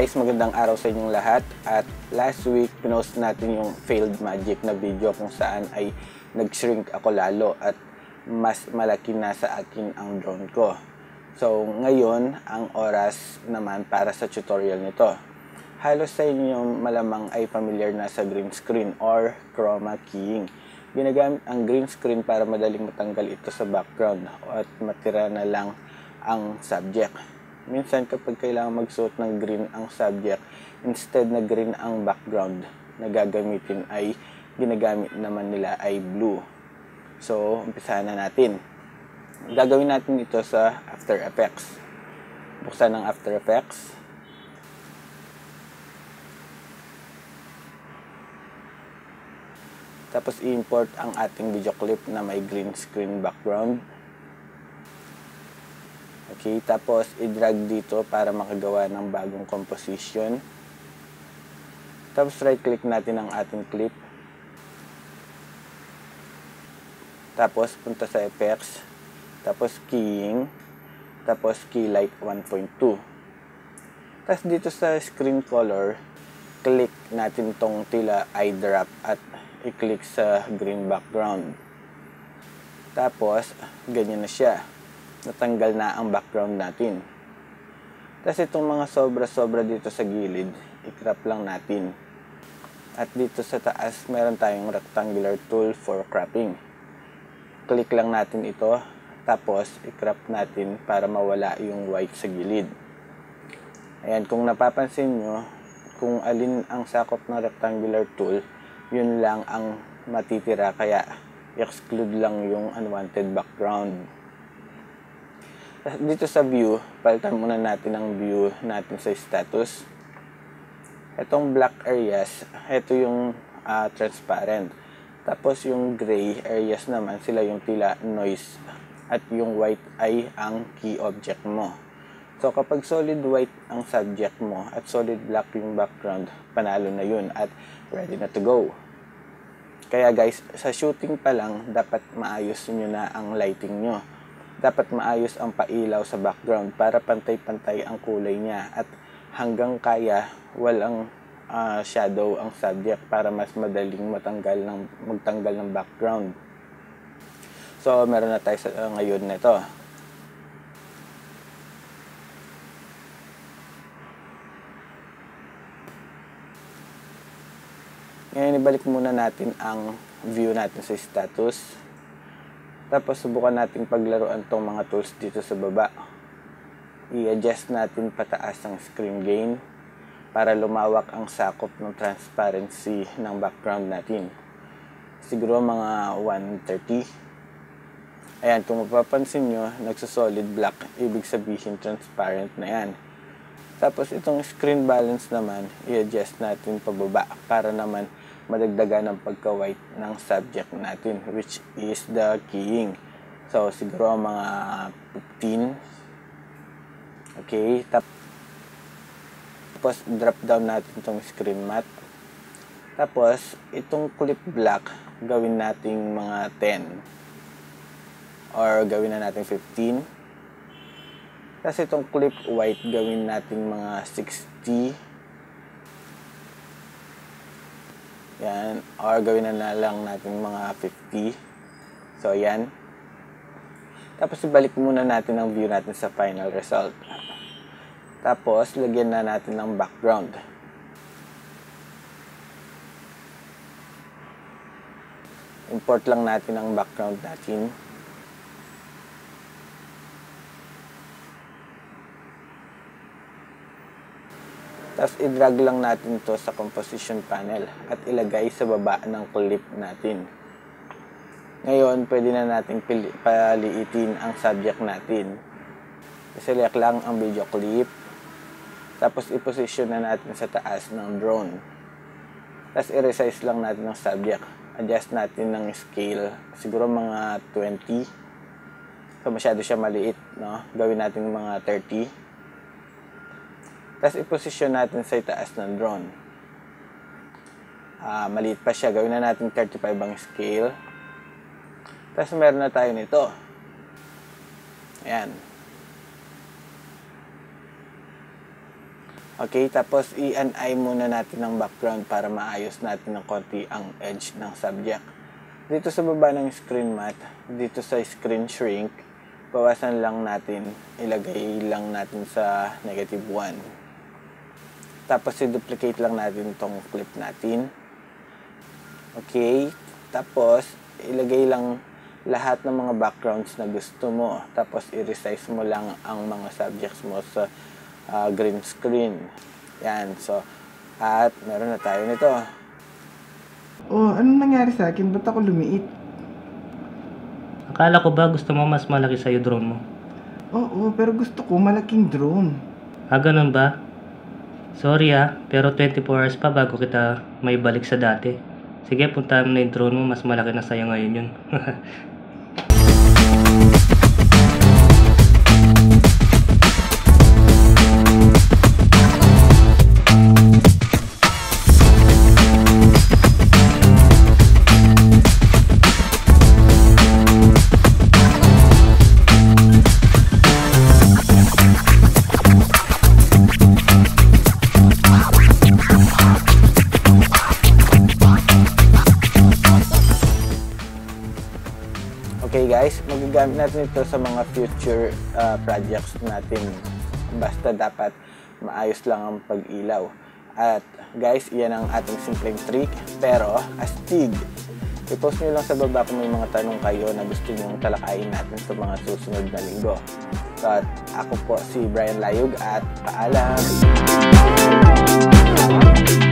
guys, magandang araw sa inyong lahat. At last week, pinost natin yung failed magic na video kung saan ay nag-shrink ako lalo at mas malaki na sa akin ang drone ko. So ngayon, ang oras naman para sa tutorial nito. Halos sa inyo malamang ay familiar na sa green screen or chroma keying. Ginagamit ang green screen para madaling matanggal ito sa background at matira na lang ang subject. Minsan kapag kailangan magsuot ng green ang subject, instead na green ang background na gagamitin ay ginagamit naman nila ay blue. So, umpisahan na natin. Gagawin natin ito sa After Effects. Buksan ang After Effects. Tapos i-import ang ating video clip na may green screen background. Okay, tapos i-drag dito para makagawa ng bagong composition. Tapos right-click natin ang ating clip. Tapos punta sa Effects. Tapos Keying. Tapos Key Light 1.2. Tapos dito sa Screen Color, click natin tong tila eyedrop at i-click sa green background. Tapos, ganyan na siya. Natanggal na ang background natin. Tapos itong mga sobra-sobra dito sa gilid, i-crop lang natin. At dito sa taas, meron tayong rectangular tool for cropping. Click lang natin ito, tapos i-crop natin para mawala yung white sa gilid. Ayan, kung napapansin nyo, kung alin ang sakop ng rectangular tool, yun lang ang matitira, kaya i-exclude lang yung unwanted background. Dito sa view, palitan muna natin ang view natin sa status. Itong black areas, ito yung transparent. Tapos yung gray areas naman, sila yung tila noise. At yung white ay ang key object mo. So kapag solid white ang subject mo at solid black yung background, panalo na yun at ready na to go. Kaya guys, sa shooting pa lang, dapat maayos nyo na ang lighting nyo. Dapat maayos ang pailaw sa background para pantay-pantay ang kulay niya at hanggang kaya walang shadow ang subject para mas madaling magtanggal ng background. So meron na tayo ngayon nito. Ngayon ibalik muna natin ang view natin sa status. Tapos subukan natin paglaruan tong mga tools dito sa baba. I-adjust natin pataas ang screen gain para lumawak ang sakop ng transparency ng background natin. Siguro mga 130. Ayan, kung mapapansin nyo, nagsusolid black, ibig sabihin transparent na yan. Tapos itong screen balance naman, i-adjust natin pababa para naman madagdagan ng pagka-white ng subject natin, which is the keying. So, siguro mga 15. Okay. Tapos, drop down natin itong screen matte. Tapos, itong clip black, gawin nating mga 10. Or, gawin na natin 15. Tapos, itong clip white, gawin nating mga 60. Yan, or gawin na lang natin mga 50. So, yan. Tapos, ibalik muna natin ang view natin sa final result. Tapos, lagyan na natin ng background. Import lang natin ang background natin. Tapos, i-drag lang natin to sa composition panel at ilagay sa baba ng clip natin. Ngayon, pwede na natin paliitin ang subject natin. I-select lang ang video clip. Tapos, i-position na natin sa taas ng drone. Tapos, i-resize lang natin ang subject. Adjust natin ng scale. Siguro mga 20. So, masyado siya maliit, no? Gawin natin mga 30. Tapos, i-position natin sa itaas ng drone. Maliit pa siya. Gawin na natin 35 ang scale. Tapos, meron na tayo nito. Ayan. Okay, tapos i-an-eye muna natin ng background para maayos natin ng konti ang edge ng subject. Dito sa baba ng screen matte, dito sa screen shrink, bawasan lang natin, ilagay lang natin sa -1. Tapos i-duplicate lang natin itong clip natin. Okay, tapos ilagay lang lahat ng mga backgrounds na gusto mo. Tapos i-resize mo lang ang mga subjects mo sa green screen. Yan, so, at meron na tayo nito. Oh, anong nangyari sa akin? Ba't ako lumiit? Akala ko ba gusto mo mas malaki sa'yo drone mo? Oo, pero gusto ko malaking drone. Ganun ba? Sorry pero 24 hours pa bago kita may balik sa dati. Sige, puntahan mo na yung drone mo, mas malaki na sa'yo ngayon yun. Okay guys, magagamit natin ito sa mga future projects natin. Basta dapat maayos lang ang pag-ilaw. At guys, iyan ang ating simpleng trick. Pero, astig! I-post nyo lang sa baba kung may mga tanong kayo na gusto nyong talakayin natin sa mga susunod na linggo. So, at ako po si Brian Layug at paalam!